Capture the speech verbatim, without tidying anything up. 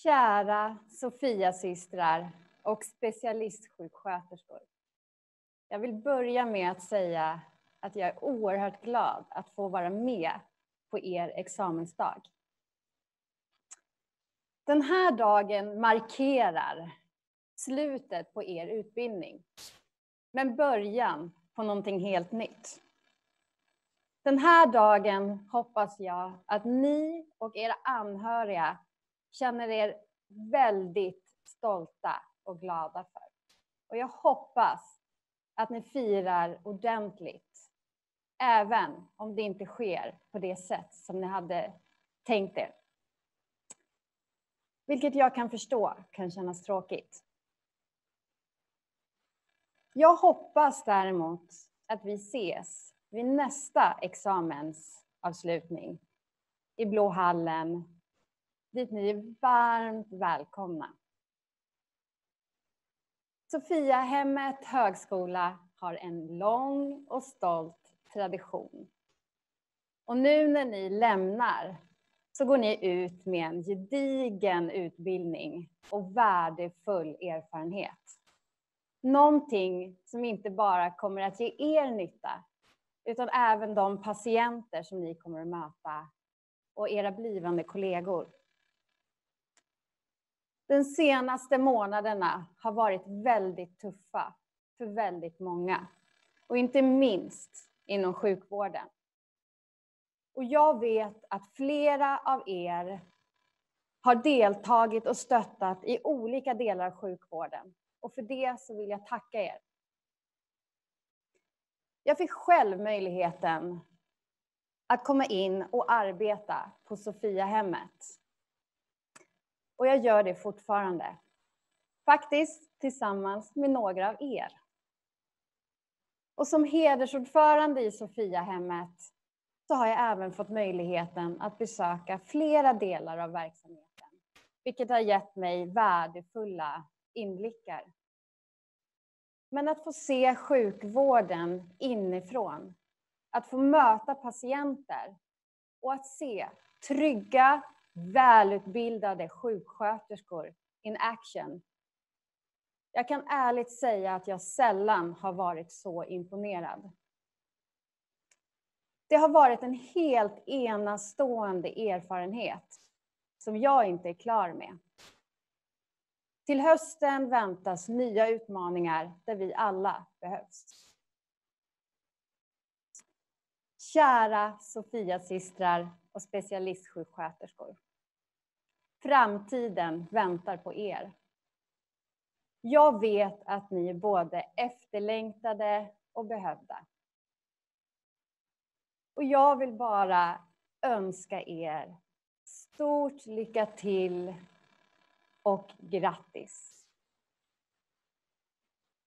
Kära Sofia-systrar och specialistsjuksköterskor. Jag vill börja med att säga att jag är oerhört glad att få vara med på er examensdag. Den här dagen markerar slutet på er utbildning, men början på någonting helt nytt. Den här dagen hoppas jag att ni och era anhöriga känner er väldigt stolta och glada för. Och jag hoppas att ni firar ordentligt, även om det inte sker på det sätt som ni hade tänkt er. Vilket jag kan förstå kan kännas tråkigt. Jag hoppas däremot att vi ses vid nästa examensavslutning i Blå hallen, dit ni är varmt välkomna. Sofiahemmet högskola har en lång och stolt tradition. Och nu när ni lämnar så går ni ut med en gedigen utbildning och värdefull erfarenhet. Någonting som inte bara kommer att ge er nytta, utan även de patienter som ni kommer att möta och era blivande kollegor. De senaste månaderna har varit väldigt tuffa för väldigt många. Och inte minst inom sjukvården. Och jag vet att flera av er har deltagit och stöttat i olika delar av sjukvården. Och för det så vill jag tacka er. Jag fick själv möjligheten att komma in och arbeta på Sofiahemmet. Och jag gör det fortfarande. Faktiskt tillsammans med några av er. Och som hedersordförande i Sofiahemmet så har jag även fått möjligheten att besöka flera delar av verksamheten. Vilket har gett mig värdefulla inblickar. Men att få se sjukvården inifrån. Att få möta patienter. Och att se trygga, välutbildade sjuksköterskor in action. Jag kan ärligt säga att jag sällan har varit så imponerad. Det har varit en helt enastående erfarenhet som jag inte är klar med. Till hösten väntas nya utmaningar där vi alla behövs. Kära Sofia-systrar och specialistsjuksköterskor. Framtiden väntar på er. Jag vet att ni är både efterlängtade och behövda. Och jag vill bara önska er stort lycka till och grattis.